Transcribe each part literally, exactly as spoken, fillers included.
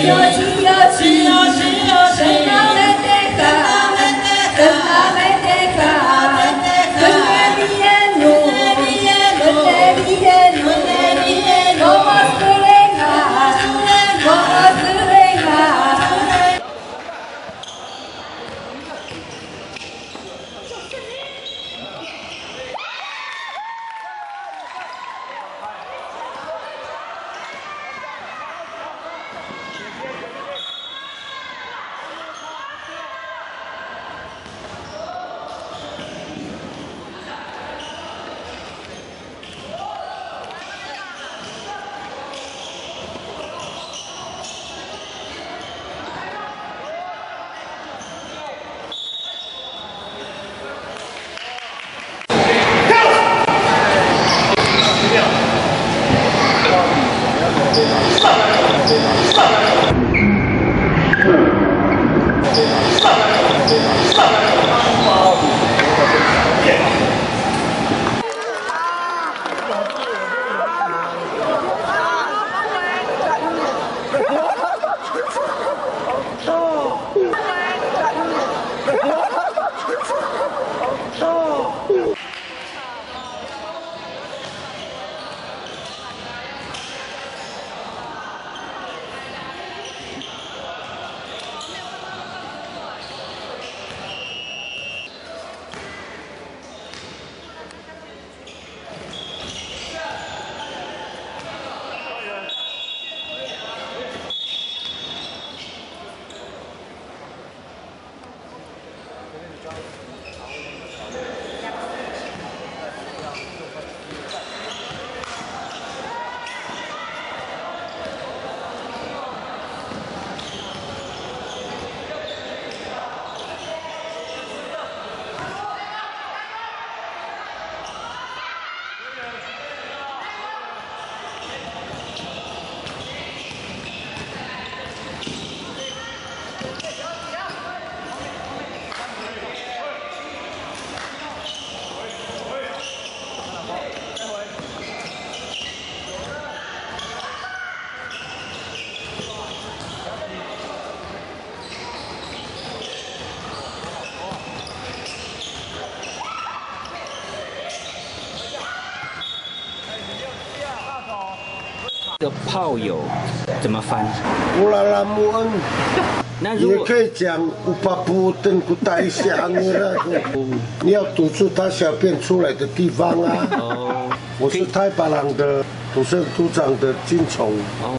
这个炮友怎么翻？ 乌拉拉木恩。 那如果也可以讲乌巴布登古代香的，你要堵住他小便出来的地方啊。哦。我是太巴朗的土生土长的金虫。哦。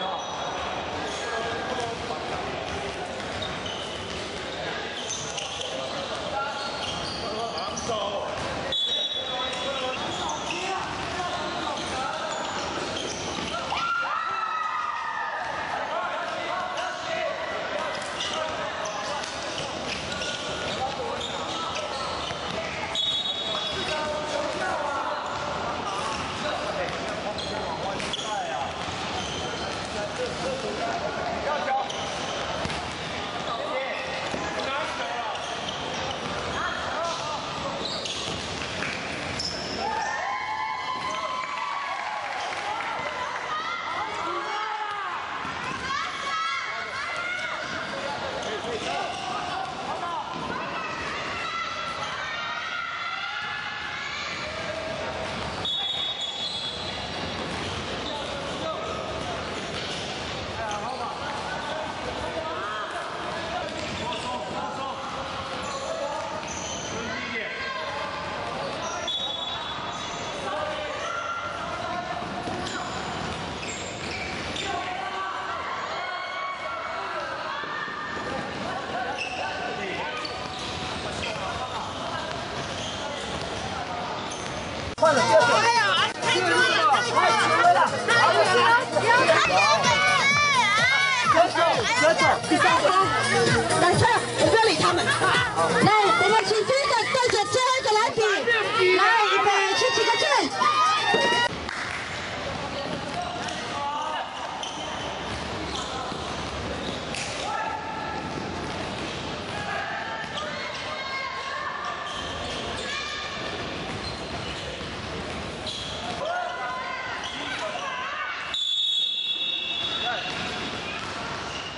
换了第二个。哎呀，太久了，太久了。选手，选手，第三个。等车，不要理他们。来，我们请第一个对着最后一个来比。来，预备，请几个字。 来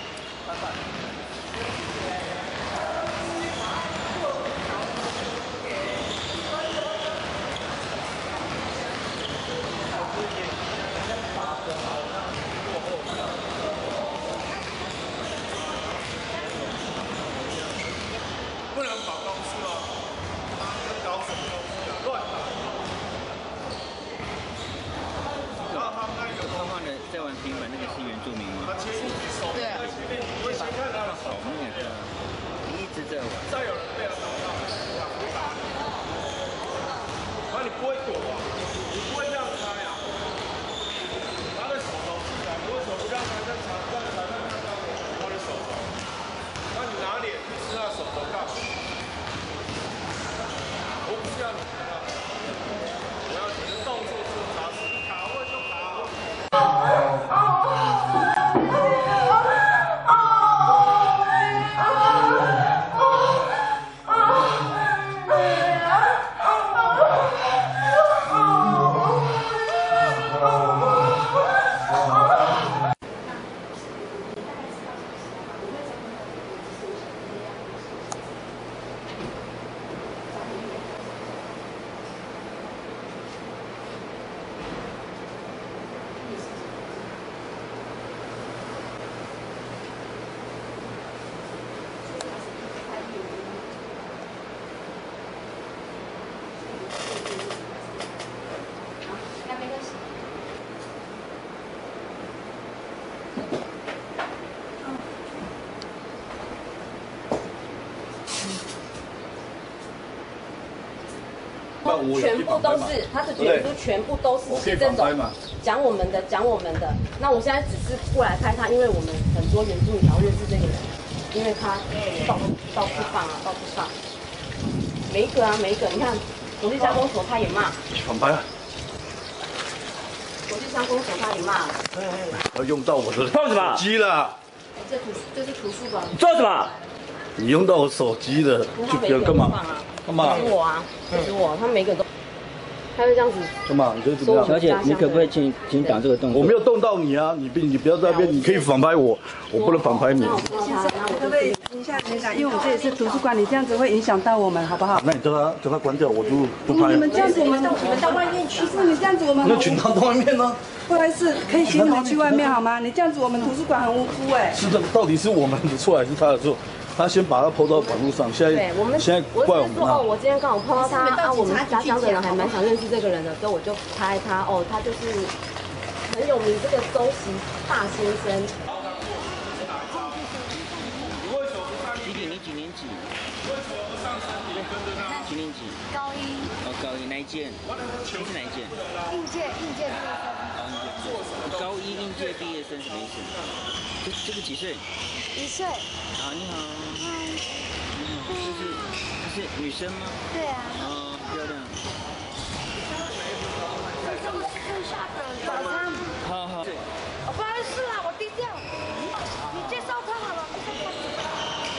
不能跑公司哦，搞什么东西啊？乱打。然后他们那有他换的在玩平板那个是原住民吗？ 他切一只手在前面，你会先看他的手。 好那个，你一直在玩。 再有人被他打到，想回打你，那你不会躲啊？你不会这样开啊？他的手头是啊，你为什么不让他在场让裁判看到他的手头？那你拿脸去吃他手头干嘛？我不需要你看到，我要你的动作做扎实，卡位就卡。 全部都是他的卷书，全部都是这种讲我们的，讲我们的。那我现在只是过来拍他，因为我们很多原住民才认识这个人，因为他到到处放啊，到处放，每一个啊，每一个，你看国际加工所他也骂， 反拍啊！ 国际加工所他也骂， 要用到我的放什么机了？ 这图这是图书馆， 做什么？ 你用到我手机了，就不要干嘛？干嘛？ 是我啊，是我，他每个都，他会这样子。 干嘛？你这怎么样？ 小姐，你可不可以请请挡这个动作？ 我没有动到你啊，你别你不要在那边，你可以反拍我，我不能反拍你。 可不可以停下停下？因为我们这里是图书馆，你这样子会影响到我们，好不好？ 那你叫他叫他关掉，我就不拍。 你们这样子，我们你们到外面去。不是你这样子，我们那群到到外面呢？ 不好意思，可以请你们去外面好吗？你这样子，我们图书馆很无辜哎。 是的，到底是我们的错还是他的错？他先把它抛到网络上，现在对我们现在怪我们说哦， 啊！ 我今天刚好碰到他啊，我们家乡的人还蛮想认识这个人的，所以我就拍他哦，他就是很有名这个周习大先生。 几点？你几年级？几年级？ 高一。 哦，高一哪一届？你是哪一届？ 应届应届毕业生。 哦，高一应届毕业生什么意思？这这个几岁？ 一岁。 啊，你好。 嗨。 你好，这是这是女生吗？ 对啊。 哦，漂亮。 这是是下个早餐。 好好。 哦，不好意思啦，我低调。你介绍他好了，介绍他。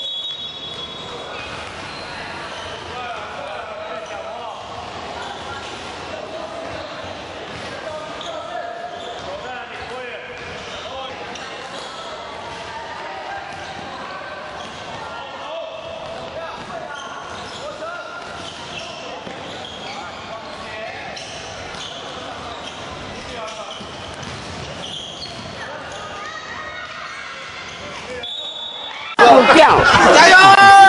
加油！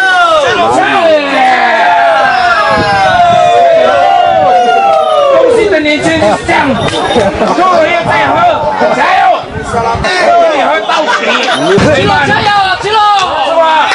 恭喜的年轻人是这样，做人要再喝，加油！你喝到底，齐龙加油，齐龙，是吧？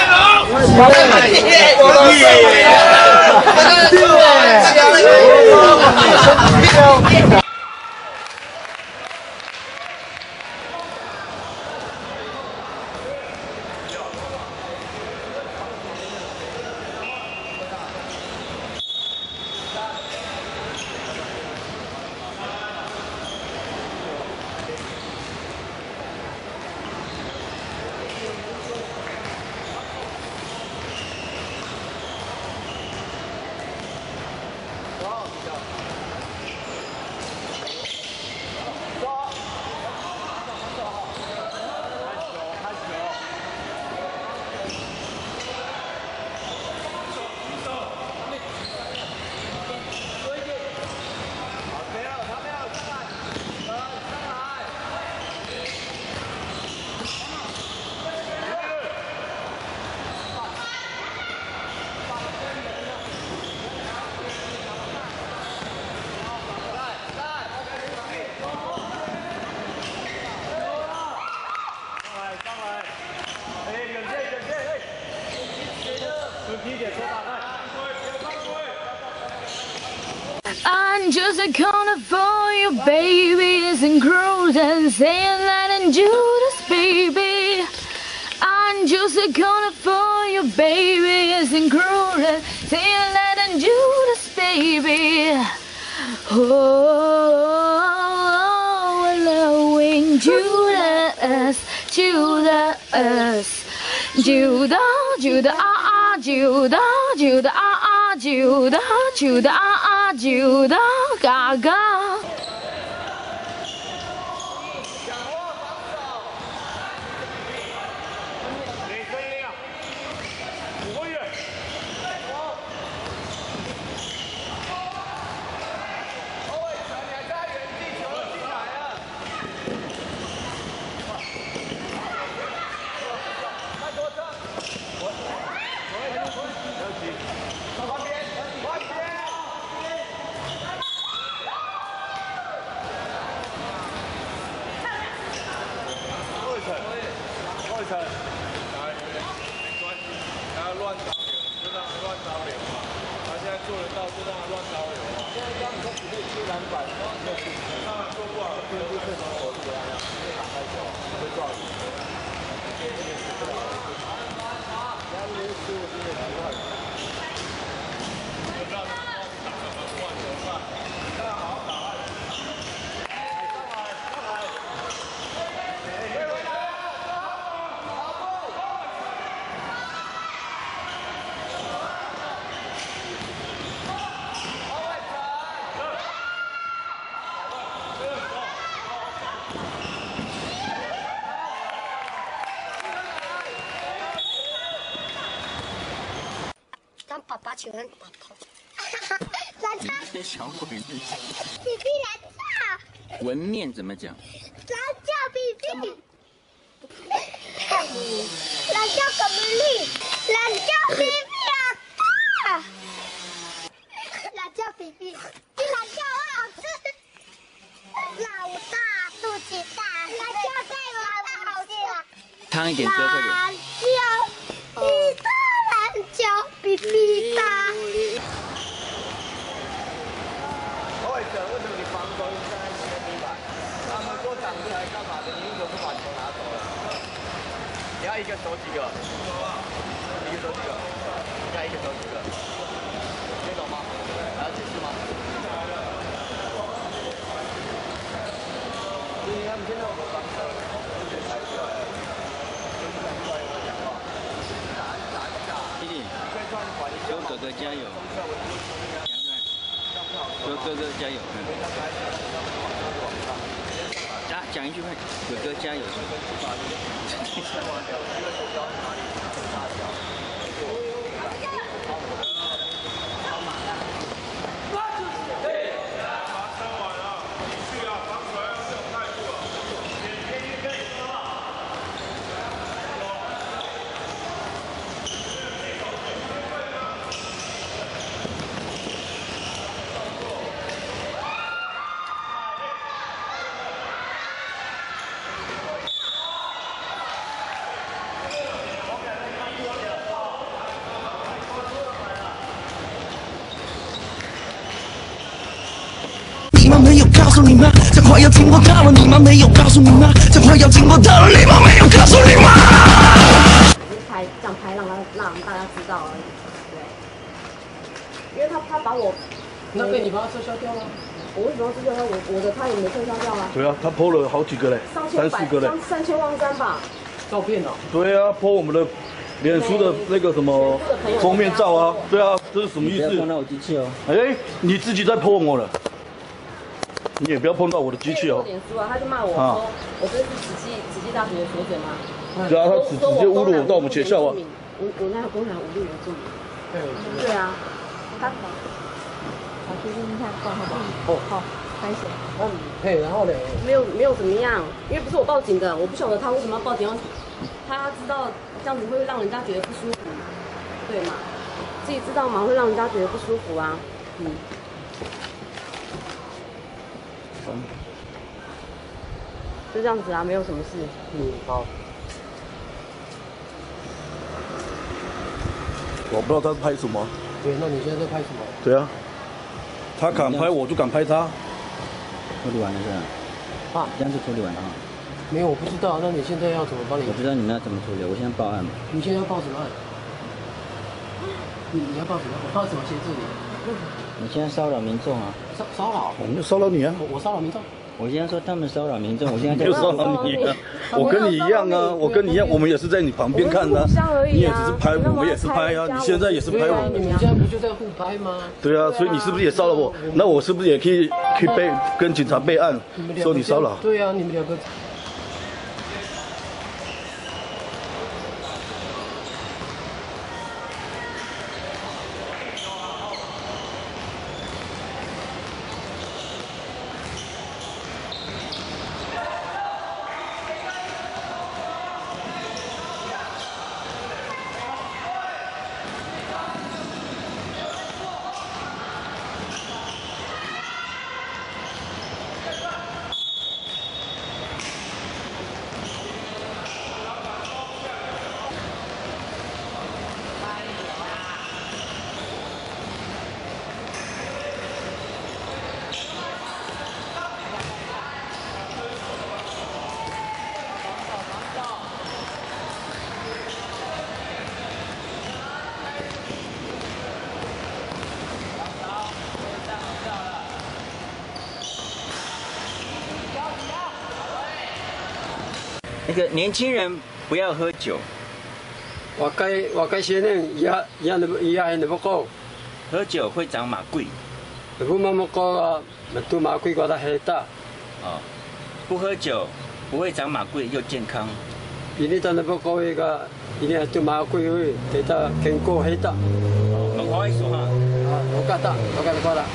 I'm just a corner for you, babies and cruise and saying that and Judas, baby. I'm just a corner for you, babies and cruise and saying that and Judas, baby. Oh, allowing Judas, Judas, Judah, Judah, ah, ah, Judah, Judah, ah, ah, Judah, Judah, ah, ah, Judah, Gaga. 爸爸喜欢打头。蓝超。 这小鬼念。 比比蓝超。 文念怎么讲？ 蓝超比比。蓝超怎么念？蓝超比比啊！蓝超比比，比蓝超好吃。老大肚子大，蓝超再老大好吃。 烫一点歌，快点。 比比大。 各位者，为什么你防守站在前面地板？他们说挡住来干嘛的？你为什么不把球拿走了？你要一个守几个？一个守几个？你看一个守几个？听懂吗？还要解释吗？所以他们现在我们防守，有点抬出来了。 求哥哥加油！求哥哥加油！讲讲一句话，哥哥加油！ 你们没有告诉你吗？这快要经过到了，你们没有告诉你吗？这快要经过到了，你们没有告诉你吗？ 只是拍这样拍，让他让大家知道而已。对，因为他他把我， 那被你把它撤销掉了。 我为什么要撤销掉？我我的他也没撤销掉啊。 对啊，他 po 了好几个嘞，三四个嘞， 三千万张吧。 照片哦。 对啊 ，po 我们的脸书的那个什么封面照啊，对啊，这是什么意思？ 不要碰到我机器哦。 哎，你自己在 po 我了。你也不要碰到我的机器哦。 脸书啊，他就骂我说，啊、我这是慈济慈济大学的学者吗？ 对啊，他直直接侮辱我到我们学校啊。 我我那有公然侮辱原住民。对啊，他好，好，去听听看，好好不好？哦，好，开始。 嗯，嘿，然后呢？ 没有没有怎么样，因为不是我报警的，我不晓得他为什么要报警，他知道这样子会让人家觉得不舒服，对嘛？自己知道嘛，会让人家觉得不舒服啊，嗯。就这样子啊，没有什么事。 嗯，好。 我不知道他是拍什么。 对，那你现在在拍什么？ 对啊，他敢拍我就敢拍他。 处理完了是吧？啊，这样就处理完了哈。 没有，我不知道。那你现在要怎么帮你？ 我不知道你们要怎么处理，我现在报案嘛。 你现在要报什么案？你你要报什么？我报什么协助你？ 你现在骚扰民众啊！ 骚骚扰？ 我们就骚扰你啊！ 我我骚扰民众。 我现在说他们骚扰民众，我现在在就骚扰你啊！我跟你一样啊，我跟你一样，我们也是在你旁边看的，你也只是拍，我们也是拍啊，你现在也是拍我。 你们现在不就在互拍吗？ 对啊，所以你是不是也骚扰我？那我是不是也可以去备跟警察备案，说你骚扰？ 对啊，你们两个。 那个年轻人不要喝酒。 若该若该些人也也也也那么高， 喝酒会长马贵。 不那么高啊，那都马贵高的很大。 哦，不喝酒不会长马贵又健康。 比你的那么高一个，比你都马贵会给他健康很大。 我可以说哈。 啊，我干的，我干的过了。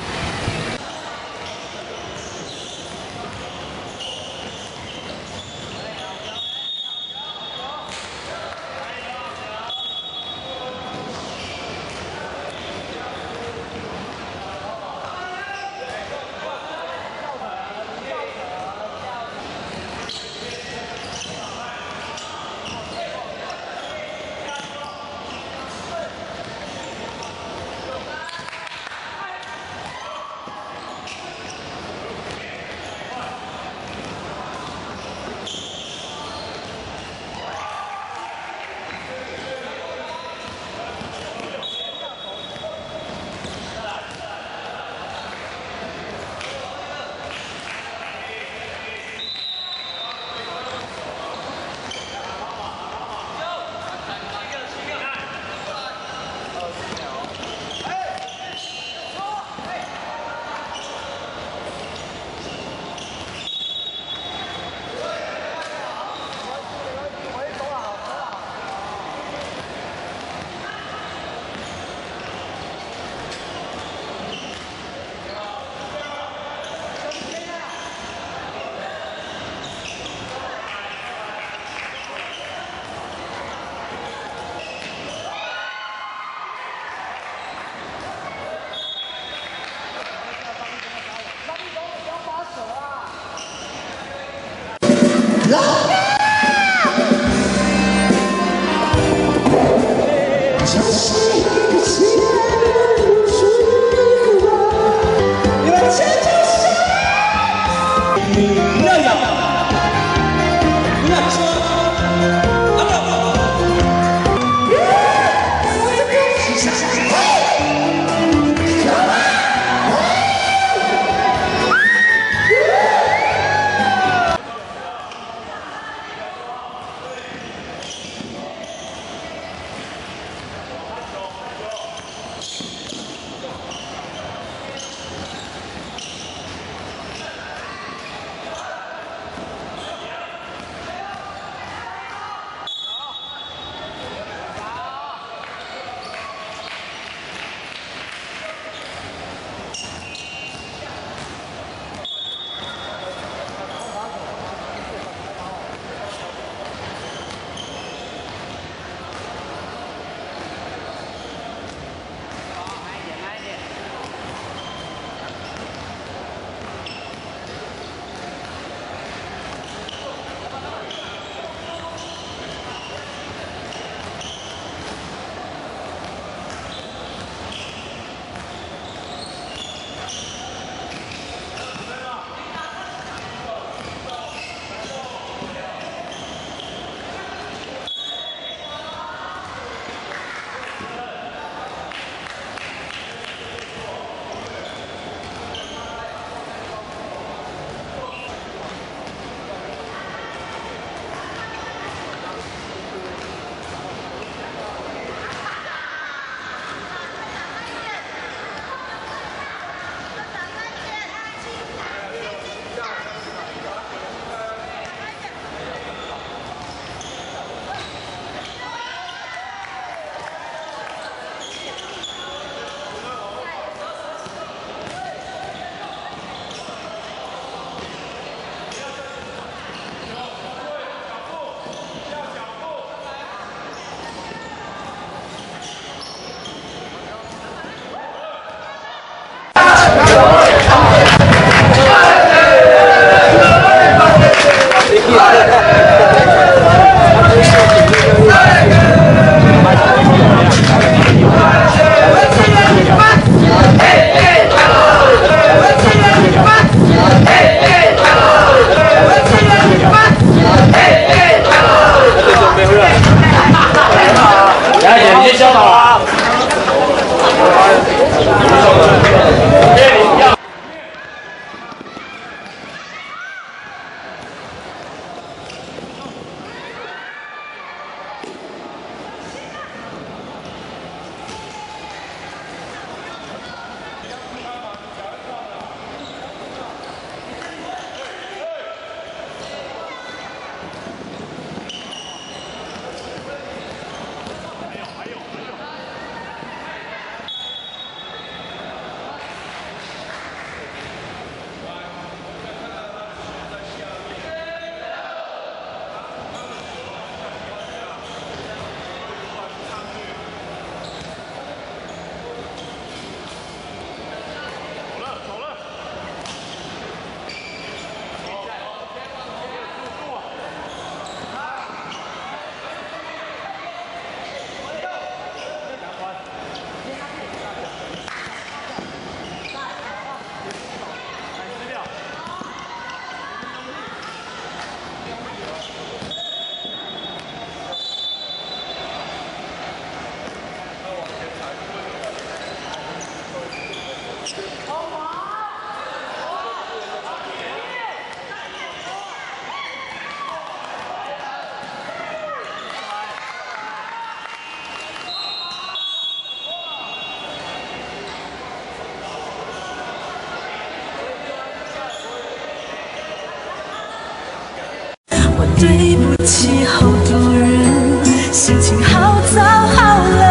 对不起好多人，心情好糟好冷，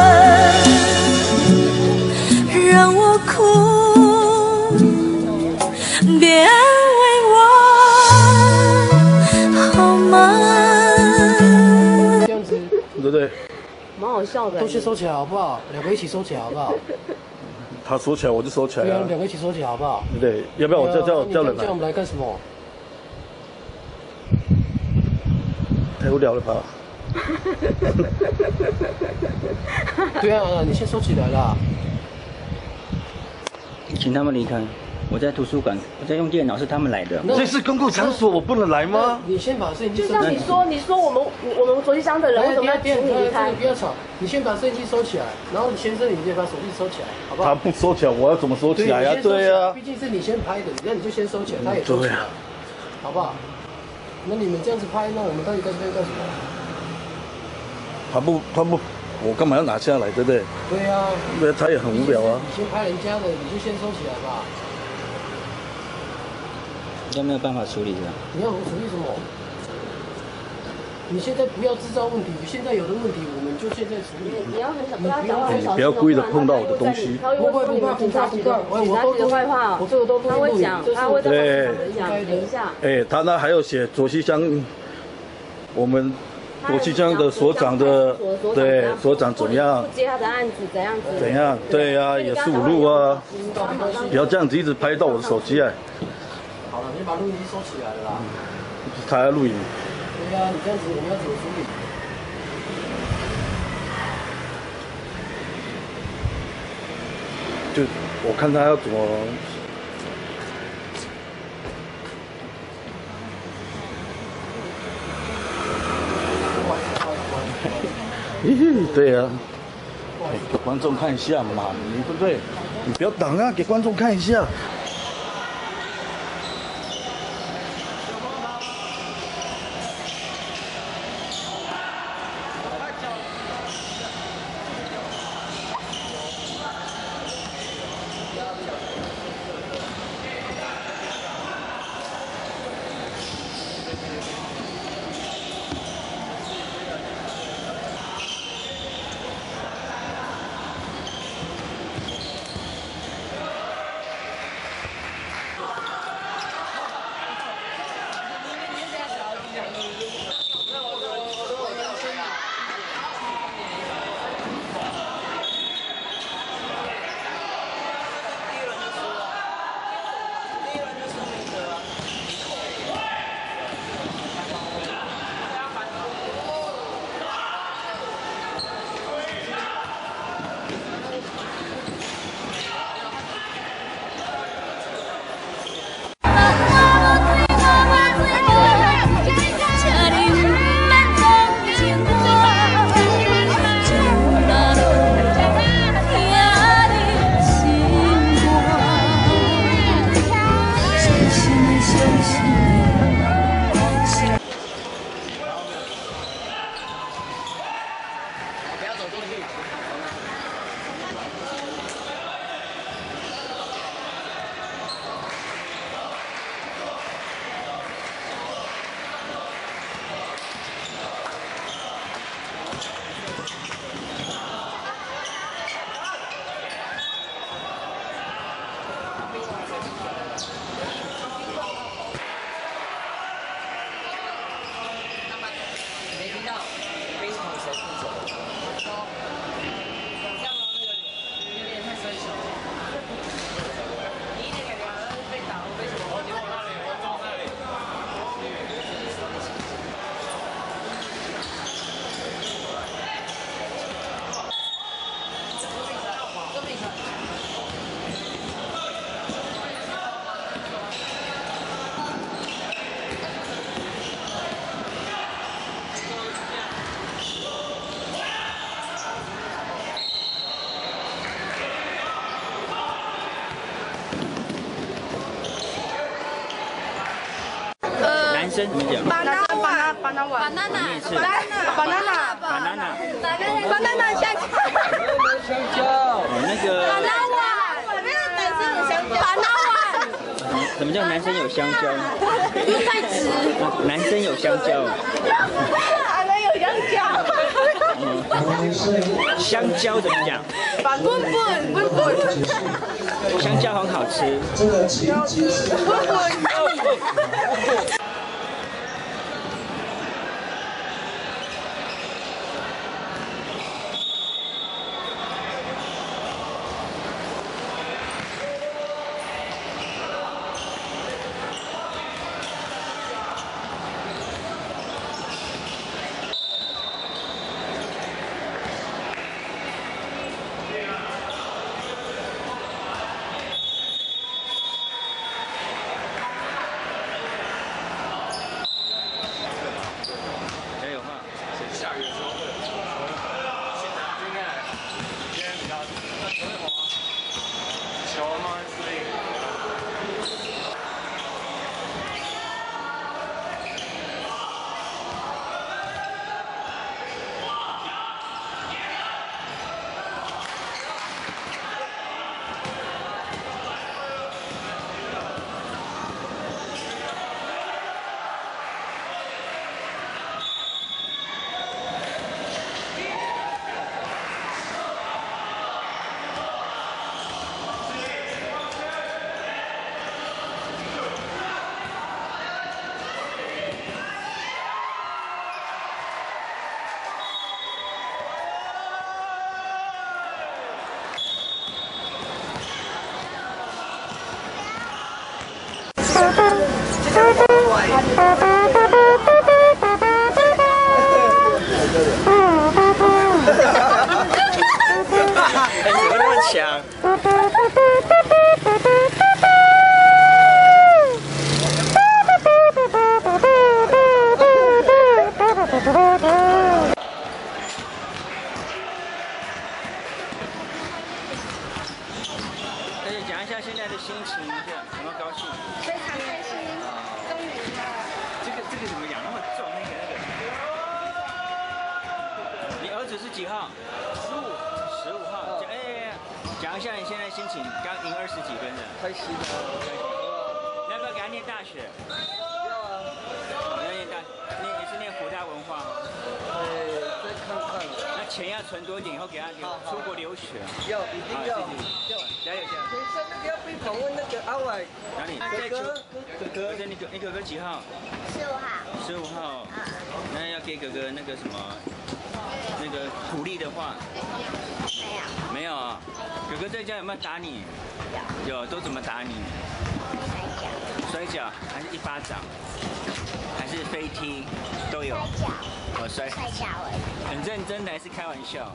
让我哭，别安慰我好吗？ 这样子， 对不对？ 蛮好笑的。 都先收起来好不好？两个一起收起来好不好？ 他收起来我就收起来对啊， 啊， 两个一起收起来好不好？ 对不对？要不要我叫叫叫人来叫我？们来干什么？ 太无聊了吧？ 对啊，你先收起来啦。 请他们离开。我在图书馆，我在用电脑，是他们来的。 这是公共场所，我不能来吗？ 你先把摄影机就收起来。 像你说，你说我们我们国际商的人为什么要请你离开？ 不要吵，你先把摄影机收起来，然后你先生你再把手机收起来，好不好？ 他不收起来，我要怎么收起来呀？对呀， 毕竟是你先拍的，那你就先收起来，他也收起来，好不好？那你们这样子拍，那我们到底在这边干什么？ 他不，他不，我干嘛要拿下来，对不对？ 对呀。 对，他也很无聊啊。 你先拍人家的，你就先收起来吧。 都没有办法处理的。 你要处理什么？你现在不要制造问题，现在有的问题我们就现在处理。 你要很小，不要讲话很小声。 不要故意的碰到我的东西。 他会说你们警察局的警察局的坏话， 我这个都他会讲，他会在对讲，等一下。 哎，他那还有写左西乡，我们左西乡的所长的，对，所长怎样？ 不接他的案子，怎样子？ 怎样？对呀，也是五路啊。不要这样子一直拍到我的手机哎。 好了，你把录音机收起来了啦。 他在录影。 对呀，你这样子我们要怎么处理？ 就我看他要怎么。对呀、啊，给观众看一下嘛，你对不对？你不要挡啊，给观众看一下。 男生怎么讲 ？banana banana banana banana banana 香蕉。 香蕉。哦，那个。 banana 那个男生的香蕉。banana 什么叫叫男生有香蕉？ 不用太直。 男生有香蕉。 男有香蕉。 嗯，香蕉怎么讲？ 笨笨笨笨。 香蕉很好吃。 笨笨。 哎，怎么那么强？大家讲一下现在的心情，有没有高兴？ 非常开心，终于了。 这个这个怎么讲那么重？那个那个。你儿子是几号？十五，十五号。讲哎，讲一下你现在心情，刚赢二十几分的。 开心啊！ 你要不要给他念大学？ 要啊。 你要念大，念也是念福大文化吗？ 哎，再看看。 那钱要存多一点，以后给他出国留学。 要，一定要。 要，加油加油！ 等一下那个要被访问那个阿伟。 哪里？ 哥哥，哥哥。 哥，你哥你哥哥几号？ 十五号。 十五号。那要给哥哥那个什么，那个鼓励的话。 没有。 没有啊。哥哥在家有没有打你？有。有，都怎么打你？ 摔跤。 摔跤还是一巴掌？还是飞踢？都有。 摔跤。 我摔。 摔跤而已。 很认真的还是开玩笑？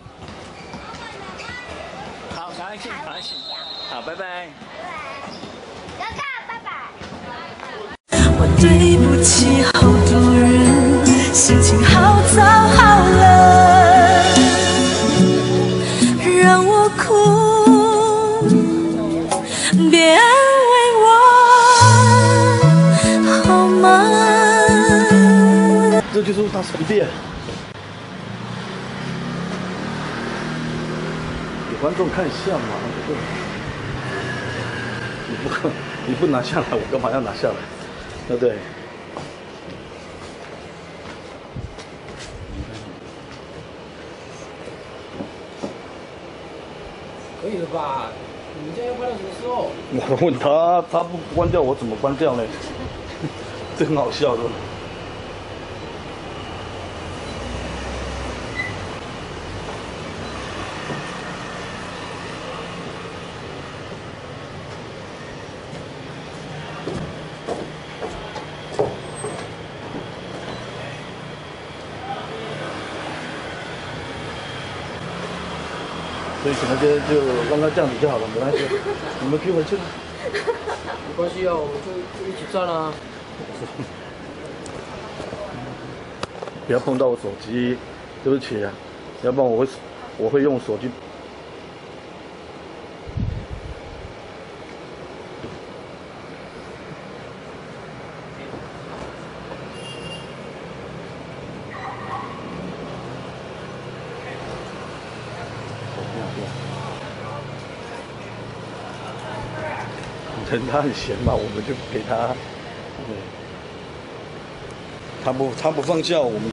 好，赶快去，赶快去。好，拜拜。 哥哥，拜拜。 我对不起好多人，心情好糟好冷，让我哭，别安慰我，好吗？ 这就是大神殿。给观众看一下嘛，对不对？你不你不拿下来，我干嘛要拿下来？对不对？ 可以了吧？你们这样要拍到什么时候？ 我问他，他不关掉，我怎么关掉呢？这很好笑的。所以可能就就让他这样子就好了，没关系。你们可以回去了。 没关系啊，我们就一起站啊。 不要碰到我手机，对不起啊，要不然我会我会用手机。 能他很闲嘛，我们就给他。对。他不他不放假，我们。